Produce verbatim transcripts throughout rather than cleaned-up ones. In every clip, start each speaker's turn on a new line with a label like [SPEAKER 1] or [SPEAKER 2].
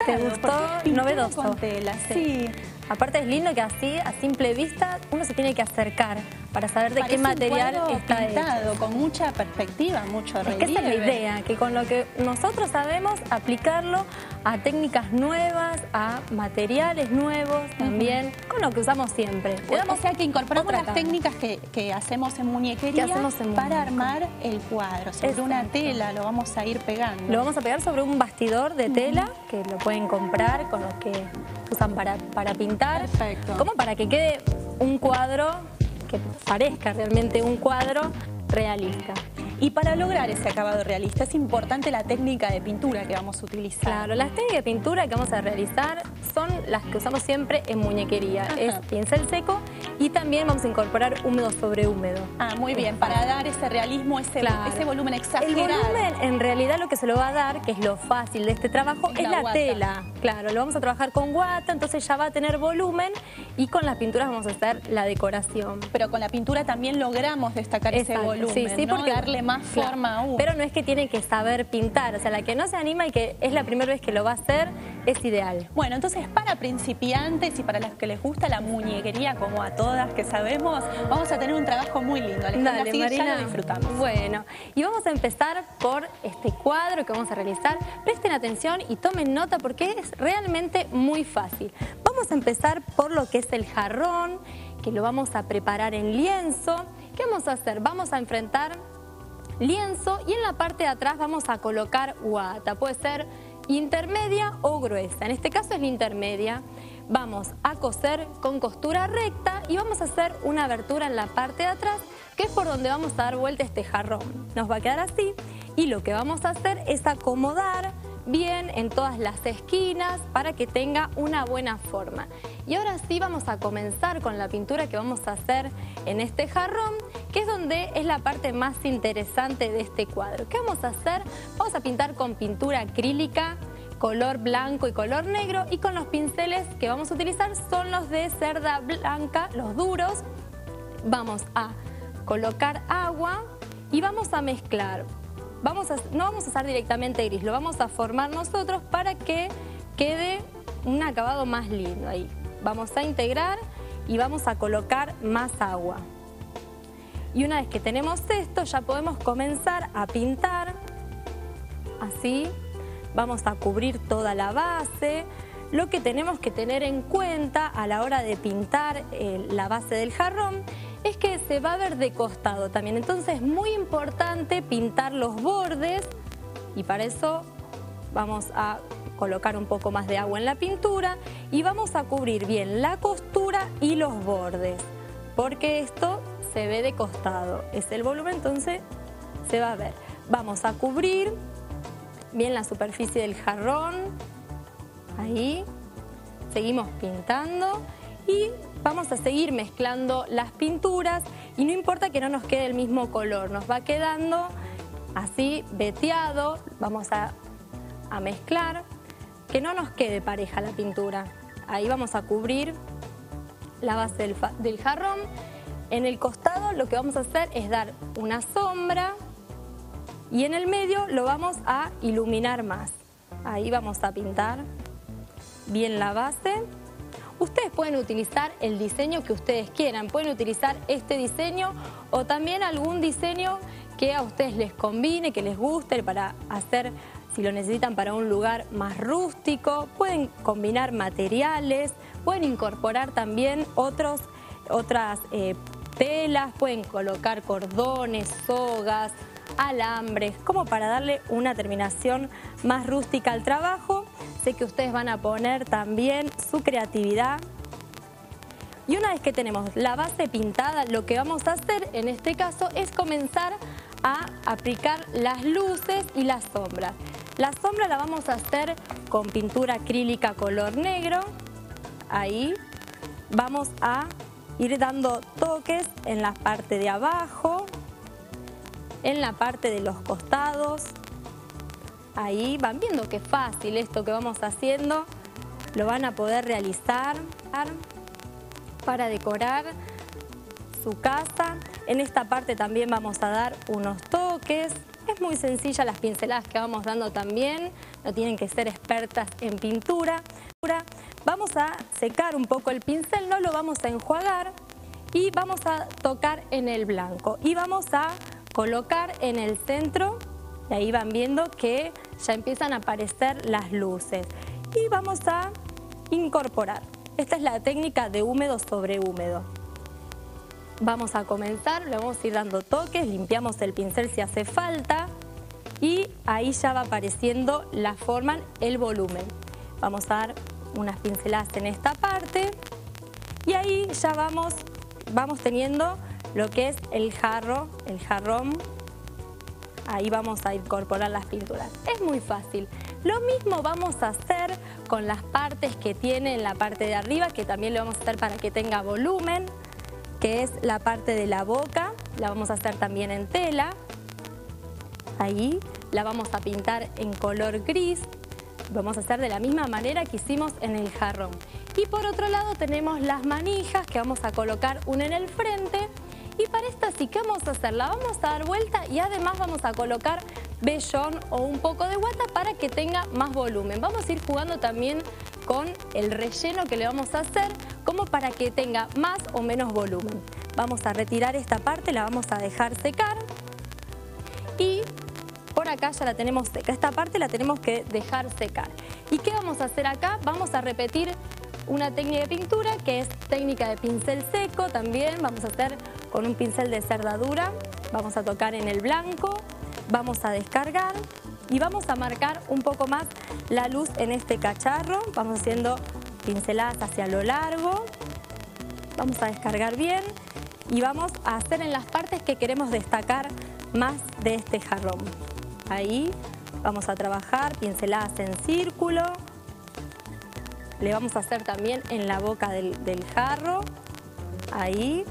[SPEAKER 1] ¿Te gustó? Novedoso.
[SPEAKER 2] Con tela, sí.
[SPEAKER 1] Sí. Aparte es lindo que así, a simple vista, uno se tiene que acercar para saber de
[SPEAKER 2] Parece
[SPEAKER 1] qué material
[SPEAKER 2] un cuadro
[SPEAKER 1] está
[SPEAKER 2] pintado,
[SPEAKER 1] hecho.
[SPEAKER 2] con mucha perspectiva, mucho
[SPEAKER 1] Es
[SPEAKER 2] relieve.
[SPEAKER 1] que esa es la idea, que con lo que nosotros sabemos, aplicarlo a técnicas nuevas, a materiales nuevos también, uh-huh. con lo que usamos siempre.
[SPEAKER 2] Le damos, o sea que incorporamos las
[SPEAKER 1] cara.
[SPEAKER 2] técnicas que, que hacemos en muñequería
[SPEAKER 1] hacemos en
[SPEAKER 2] para
[SPEAKER 1] muñeco.
[SPEAKER 2] armar el cuadro. Sobre
[SPEAKER 1] Exacto.
[SPEAKER 2] una tela lo vamos a ir pegando.
[SPEAKER 1] Lo vamos a pegar sobre un bastidor de tela, uh-huh. que lo pueden comprar con los que usan para, para pintar.
[SPEAKER 2] Perfecto.
[SPEAKER 1] Como para que quede un cuadro que parezca realmente un cuadro realista.
[SPEAKER 2] Y para lograr ese acabado realista es importante la técnica de pintura que vamos a utilizar.
[SPEAKER 1] Claro, las técnicas de pintura que vamos a realizar son las que usamos siempre en muñequería. Ajá. Es pincel seco y también vamos a incorporar húmedo sobre húmedo.
[SPEAKER 2] Ah, muy bien, para dar ese realismo, ese, claro. ese volumen exagerado.
[SPEAKER 1] El volumen, en realidad, lo que se lo va a dar, que es lo fácil de este trabajo, es la,
[SPEAKER 2] la
[SPEAKER 1] tela. Claro, lo vamos a trabajar con guata, entonces ya va a tener volumen y con las pinturas vamos a hacer la decoración.
[SPEAKER 2] Pero con la pintura también logramos destacar
[SPEAKER 1] Exacto,
[SPEAKER 2] ese volumen,
[SPEAKER 1] sí, sí,
[SPEAKER 2] ¿no?
[SPEAKER 1] porque
[SPEAKER 2] darle más
[SPEAKER 1] claro,
[SPEAKER 2] forma aún.
[SPEAKER 1] Pero no es que tiene que saber pintar, o sea, la que no se anima y que es la primera vez que lo va a hacer, es ideal.
[SPEAKER 2] Bueno, entonces para principiantes y para los que les gusta la muñequería, como a todas que sabemos, vamos a tener un trabajo muy lindo. Alejandra,
[SPEAKER 1] Dale,
[SPEAKER 2] así
[SPEAKER 1] Marina.
[SPEAKER 2] ya lo disfrutamos.
[SPEAKER 1] Bueno, y vamos a empezar por este cuadro que vamos a realizar. Presten atención y tomen nota porque es realmente muy fácil. Vamos a empezar por lo que es el jarrón, que lo vamos a preparar en lienzo. ¿Qué vamos a hacer? Vamos a enfrentar lienzo y en la parte de atrás vamos a colocar guata. Puede ser intermedia o gruesa. En este caso es la intermedia. Vamos a coser con costura recta y vamos a hacer una abertura en la parte de atrás, que es por donde vamos a dar vuelta este jarrón. Nos va a quedar así y lo que vamos a hacer es acomodar bien en todas las esquinas para que tenga una buena forma. Y ahora sí vamos a comenzar con la pintura que vamos a hacer en este jarrón, que es donde es la parte más interesante de este cuadro. ¿Qué vamos a hacer? Vamos a pintar con pintura acrílica, color blanco y color negro, y con los pinceles que vamos a utilizar son los de cerda blanca, los duros. Vamos a colocar agua y vamos a mezclar. Vamos a, no vamos a usar directamente gris, lo vamos a formar nosotros para que quede un acabado más lindo ahí. Vamos a integrar y vamos a colocar más agua. Y una vez que tenemos esto, ya podemos comenzar a pintar. Así, vamos a cubrir toda la base. Lo que tenemos que tener en cuenta a la hora de pintar eh, la base del jarrón es que se va a ver de costado también. Entonces es muy importante pintar los bordes y para eso vamos a colocar un poco más de agua en la pintura y vamos a cubrir bien la costura y los bordes, porque esto se ve de costado. Es el volumen, entonces se va a ver. Vamos a cubrir bien la superficie del jarrón. Ahí. Seguimos pintando y vamos a seguir mezclando las pinturas y no importa que no nos quede el mismo color, nos va quedando así veteado. Vamos a, a mezclar, que no nos quede pareja la pintura. Ahí vamos a cubrir la base del, del jarrón. En el costado lo que vamos a hacer es dar una sombra y en el medio lo vamos a iluminar más. Ahí vamos a pintar bien la base. Ustedes pueden utilizar el diseño que ustedes quieran, pueden utilizar este diseño o también algún diseño que a ustedes les combine, que les guste para hacer, si lo necesitan para un lugar más rústico. Pueden combinar materiales, pueden incorporar también otros, otras eh, telas, pueden colocar cordones, sogas, alambres, como para darle una terminación más rústica al trabajo. Sé que ustedes van a poner también su creatividad. Y una vez que tenemos la base pintada, lo que vamos a hacer en este caso es comenzar a aplicar las luces y las sombras. La sombra la vamos a hacer con pintura acrílica color negro. Ahí vamos a ir dando toques en la parte de abajo, en la parte de los costados. Ahí van viendo qué fácil esto que vamos haciendo. Lo van a poder realizar para decorar su casa. En esta parte también vamos a dar unos toques. Es muy sencilla las pinceladas que vamos dando también. no tienen que ser expertas en pintura. Vamos a secar un poco el pincel, no lo vamos a enjuagar y vamos a tocar en el blanco. Y vamos a colocar en el centro, y ahí van viendo que ya empiezan a aparecer las luces. Y vamos a incorporar. Esta es la técnica de húmedo sobre húmedo. Vamos a comenzar, le vamos a ir dando toques, limpiamos el pincel si hace falta y ahí ya va apareciendo la forma, el volumen. Vamos a dar unas pinceladas en esta parte y ahí ya vamos, vamos teniendo lo que es el jarro, el jarrón. Ahí vamos a incorporar las pinturas. Es muy fácil. Lo mismo vamos a hacer con las partes que tiene en la parte de arriba, que también lo vamos a hacer para que tenga volumen, que es la parte de la boca. La vamos a hacer también en tela. Ahí la vamos a pintar en color gris. Vamos a hacer de la misma manera que hicimos en el jarrón. Y por otro lado tenemos las manijas que vamos a colocar una en el frente. Y para esta sí, ¿qué vamos a hacer? La vamos a dar vuelta y además vamos a colocar vellón o un poco de guata para que tenga más volumen. Vamos a ir jugando también con el relleno que le vamos a hacer como para que tenga más o menos volumen. Vamos a retirar esta parte, la vamos a dejar secar y por acá ya la tenemos seca. Esta parte la tenemos que dejar secar. ¿Y qué vamos a hacer acá? Vamos a repetir una técnica de pintura que es técnica de pincel seco también. Vamos a hacer con un pincel de cerdadura, vamos a tocar en el blanco, vamos a descargar y vamos a marcar un poco más la luz en este cacharro. Vamos haciendo pinceladas hacia lo largo, vamos a descargar bien y vamos a hacer en las partes que queremos destacar más de este jarrón. Ahí vamos a trabajar pinceladas en círculo, le vamos a hacer también en la boca del, del jarro, ahí.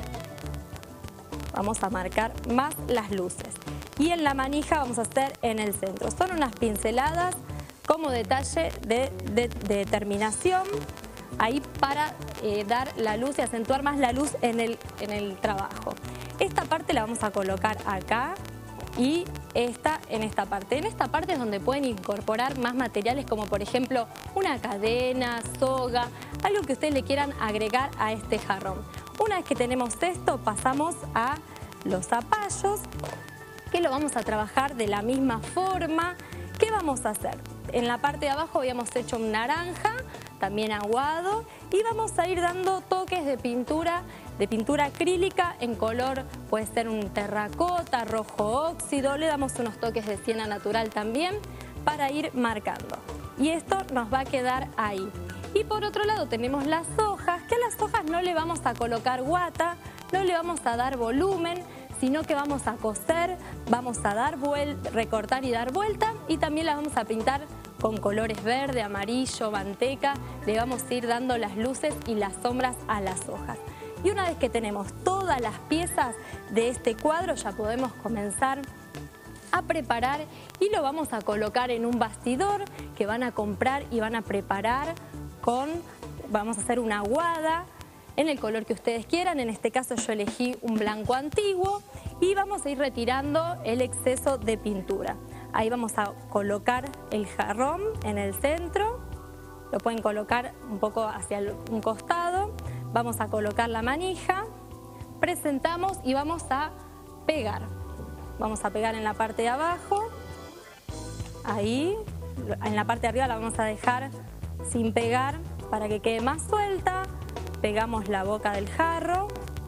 [SPEAKER 1] Vamos a marcar más las luces. Y en la manija vamos a hacer en el centro. Son unas pinceladas como detalle de, de, de terminación. Ahí para eh, dar la luz y acentuar más la luz en el, en el trabajo. Esta parte la vamos a colocar acá y esta en esta parte. En esta parte es donde pueden incorporar más materiales como por ejemplo una cadena, soga, algo que ustedes le quieran agregar a este jarrón. Una vez que tenemos esto, pasamos a los zapallos, que lo vamos a trabajar de la misma forma. ¿Qué vamos a hacer? En la parte de abajo habíamos hecho un naranja, también aguado, y vamos a ir dando toques de pintura, de pintura acrílica en color, puede ser un terracota, rojo óxido, le damos unos toques de siena natural también para ir marcando. Y esto nos va a quedar ahí. Y por otro lado tenemos las hojas, que a las hojas no le vamos a colocar guata, no le vamos a dar volumen, sino que vamos a coser, vamos a dar vuelta, recortar y dar vuelta y también las vamos a pintar con colores verde, amarillo, manteca, le vamos a ir dando las luces y las sombras a las hojas. Y una vez que tenemos todas las piezas de este cuadro ya podemos comenzar a preparar y lo vamos a colocar en un bastidor que van a comprar y van a preparar con, vamos a hacer una aguada en el color que ustedes quieran. En este caso yo elegí un blanco antiguo y vamos a ir retirando el exceso de pintura. Ahí vamos a colocar el jarrón en el centro, lo pueden colocar un poco hacia un costado, vamos a colocar la manija, presentamos y vamos a pegar. Vamos a pegar en la parte de abajo, ahí, en la parte de arriba la vamos a dejar sin pegar para que quede más suelta. Pegamos la boca del jarro,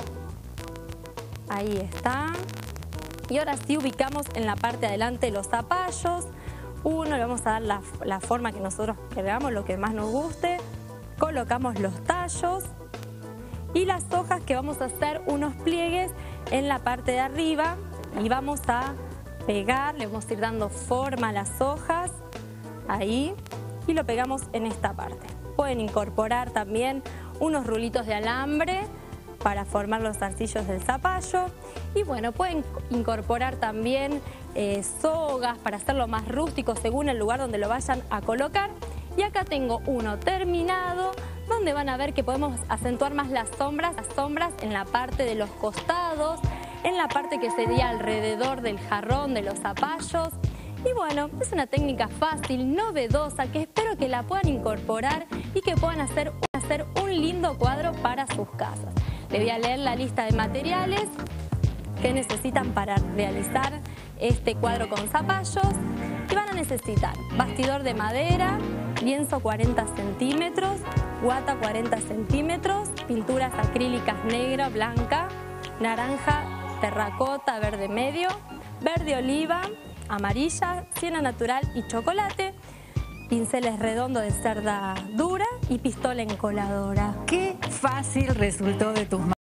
[SPEAKER 1] ahí está. Y ahora sí ubicamos en la parte de adelante los zapallos. Uno le vamos a dar la, la forma que nosotros queramos, lo que más nos guste. Colocamos los tallos y las hojas que vamos a hacer unos pliegues en la parte de arriba. Y vamos a pegar, le vamos a ir dando forma a las hojas, ahí, y lo pegamos en esta parte. Pueden incorporar también unos rulitos de alambre para formar los zarcillos del zapallo. Y bueno, pueden incorporar también eh, sogas para hacerlo más rústico según el lugar donde lo vayan a colocar. Y acá tengo uno terminado, donde van a ver que podemos acentuar más las sombras, las sombras en la parte de los costados, en la parte que sería alrededor del jarrón, de los zapallos. Y bueno, es una técnica fácil, novedosa, que espero que la puedan incorporar y que puedan hacer, hacer un lindo cuadro para sus casas. Les voy a leer la lista de materiales que necesitan para realizar este cuadro con zapallos. Y van a necesitar bastidor de madera, lienzo cuarenta centímetros, guata cuarenta centímetros, pinturas acrílicas negra, blanca, naranja, terracota, verde medio, verde oliva, amarilla, siena natural y chocolate, pinceles redondos de cerda dura y pistola encoladora.
[SPEAKER 3] Qué fácil resultó de tus manos.